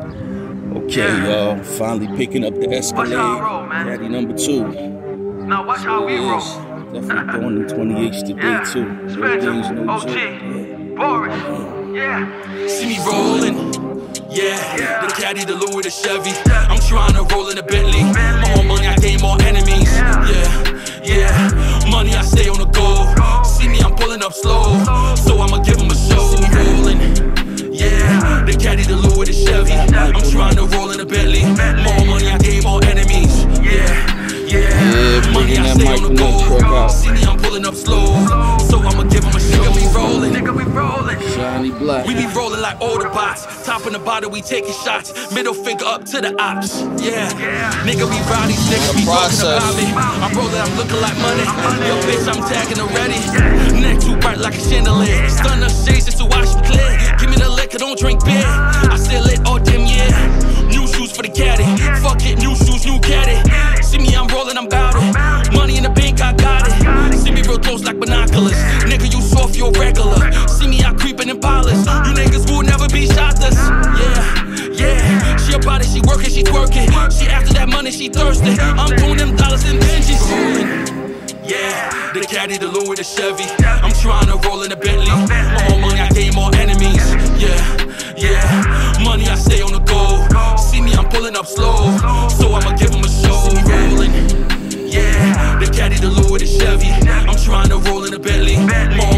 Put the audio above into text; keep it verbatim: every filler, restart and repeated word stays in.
Okay, y'all, finally picking up the Escalade. Roll, Caddy number two. Now watch how we roll. Definitely going in twenty-eights today Yeah. too. Everything's no O joke. G. Yeah. Boris. Yeah. See me rolling, yeah, the caddy, the Louis, the Chevy. I'm trying to roll in a Bentley. More money, I gain more enemies. Yeah, yeah, money, I stay on the go. See me, I'm pulling up slow, so I'ma give them a show. See me rolling, yeah, the caddy, the Louis, the Chevy. I'm trying to roll in a Bentley. More money, I gain more enemies. Yeah, yeah, money, I stay on the go. See me, I'm pulling up slow, so I'ma give them a show. Nigga, we rolling, nigga, we rolling. Shiny black. We be rolling like older bots. Top in the bottle, we taking shots. Middle finger up to the ops. Yeah, yeah. Nigga, we rowdy, nigga, we talking about me. I'm rolling, I'm looking like money. Yo, bitch, I'm tagging already. Neck too bright like a chandelier. Stun up shades just to wash me clear. Give me the liquor, don't drink beer. I still lit all damn year. New shoes for the caddy. Fuck it, new shoes, new caddy. See me, I'm rolling, I'm bout it. Money in the bank, I got it. See me real close like binoculars. Nigga, you soft, you're regular. See me out creeping in pilots. You niggas will never be shotless. Yeah, yeah. She about it, she working, she twerking. She after that money, she thirsty. I'm doing them dollars and Benjis. Yeah, the caddy, the Louis, the Chevy. I'm trying to roll in a Bentley. More money, I gain more enemies. Yeah, yeah. Money, I stay on the go. See me, I'm pulling up slow, so I'ma give them a show. Rolling, yeah, the caddy, the Louis, the Chevy. I'm trying to roll in a Bentley. More